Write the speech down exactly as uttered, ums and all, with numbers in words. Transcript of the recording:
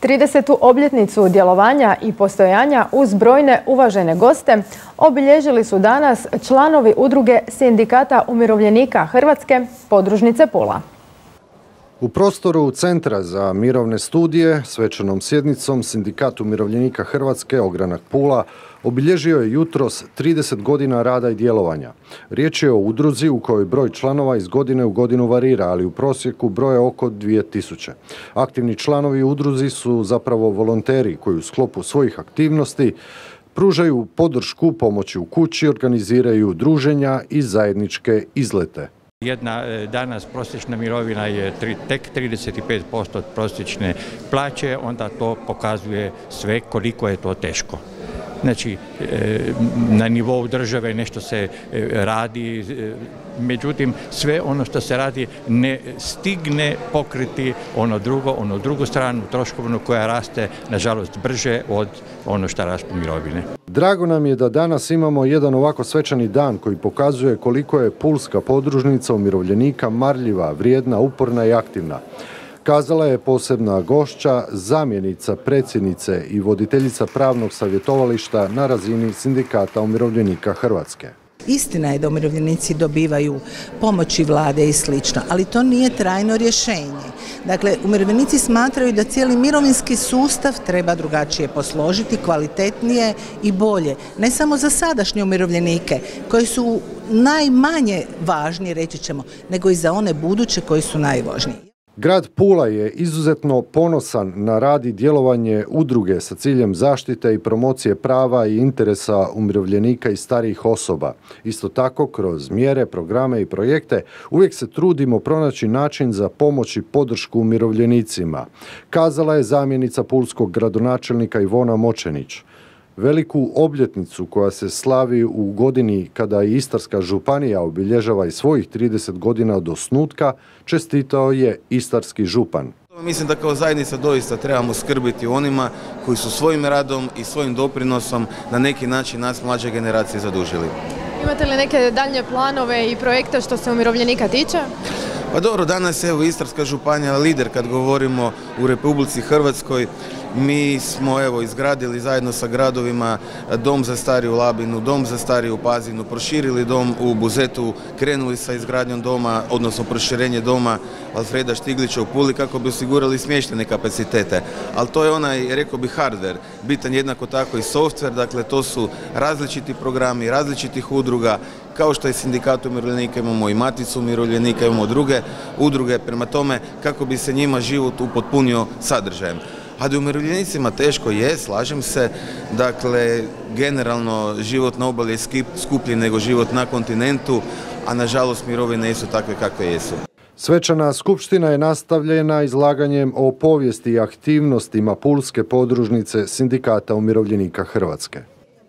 tridesetu obljetnicu djelovanja i postojanja uz brojne uvažene goste obilježili su danas članovi Udruge sindikata umirovljenika Hrvatske podružnice Pula. U prostoru Centra za mirovne studije svečanom sjednicom Sindikat umirovljenika Hrvatske Ogranak Pula obilježio je jutros trideset godina rada i djelovanja. Riječ je o udruzi u kojoj broj članova iz godine u godinu varira, ali u prosjeku broje oko dvije tisuće. Aktivni članovi u udruzi su zapravo volonteri koji u sklopu svojih aktivnosti pružaju podršku pomoći u kući, organiziraju druženja i zajedničke izlete. Jedna danas prosječna mirovina je tek trideset pet posto od prosječne plaće, onda to pokazuje sve koliko je to teško. Znači, na nivou države nešto se radi, međutim, sve ono što se radi ne stigne pokriti ono drugo, ono drugu stranu troškovnu koja raste, nažalost, brže od ono što rastu mirovine. Drago nam je da danas imamo jedan ovako svečani dan koji pokazuje koliko je pulska podružnica umirovljenika marljiva, vrijedna, uporna i aktivna. Kazala je posebna gošća, zamjenica predsjednice i voditeljica pravnog savjetovališta na razini Sindikata umirovljenika Hrvatske. Istina je da umirovljenici dobivaju pomoći vlade i slično, ali to nije trajno rješenje. Dakle, umirovljenici smatraju da cijeli mirovinski sustav treba drugačije posložiti, kvalitetnije i bolje. Ne samo za sadašnje umirovljenike, koji su najmanje važni, reći ćemo, nego i za one buduće koji su najvažniji. Grad Pula je izuzetno ponosan na rad i djelovanje udruge sa ciljem zaštite i promocije prava i interesa umirovljenika i starijih osoba. Isto tako, kroz mjere, programe i projekte uvijek se trudimo pronaći način za pomoć i podršku umirovljenicima, kazala je zamjenica pulskog gradonačelnika Ivona Močenić. Veliku obljetnicu koja se slavi u godini kada i Istarska županija obilježava i svojih trideset godina od osnutka, čestitao je istarski župan. Mislim da kao zajednica doista trebamo skrbiti onima koji su svojim radom i svojim doprinosom na neki način nas mlađe generacije zadužili. Imate li neke daljnje planove i projekte što se umirovljenika tiče? Pa dobro, danas je Istarska županija lider kad govorimo u Republici Hrvatskoj. Mi smo evo izgradili zajedno sa gradovima dom za starije u Labinu, dom za starije u Pazinu, proširili dom u Buzetu, krenuli sa izgradnjom doma, odnosno proširenje doma Alfreda Štiglića u Puli kako bi osigurali smještajne kapacitete. Ali to je onaj, rekao bih, hardware, bitan jednako tako i software, dakle to su različiti programi, različitih udruga, kao što je Sindikat umirovljenika, imamo i Maticu umirovljenika, imamo druge udruge, prema tome kako bi se njima život upotpunio sadržajem. A da umirovljenicima teško je, slažem se, dakle, generalno život na obali je skuplji nego život na kontinentu, a nažalost mirovine jesu takve kakve jesu. Svečana skupština je nastavljena izlaganjem o povijesti i aktivnostima pulske podružnice Sindikata umirovljenika Hrvatske.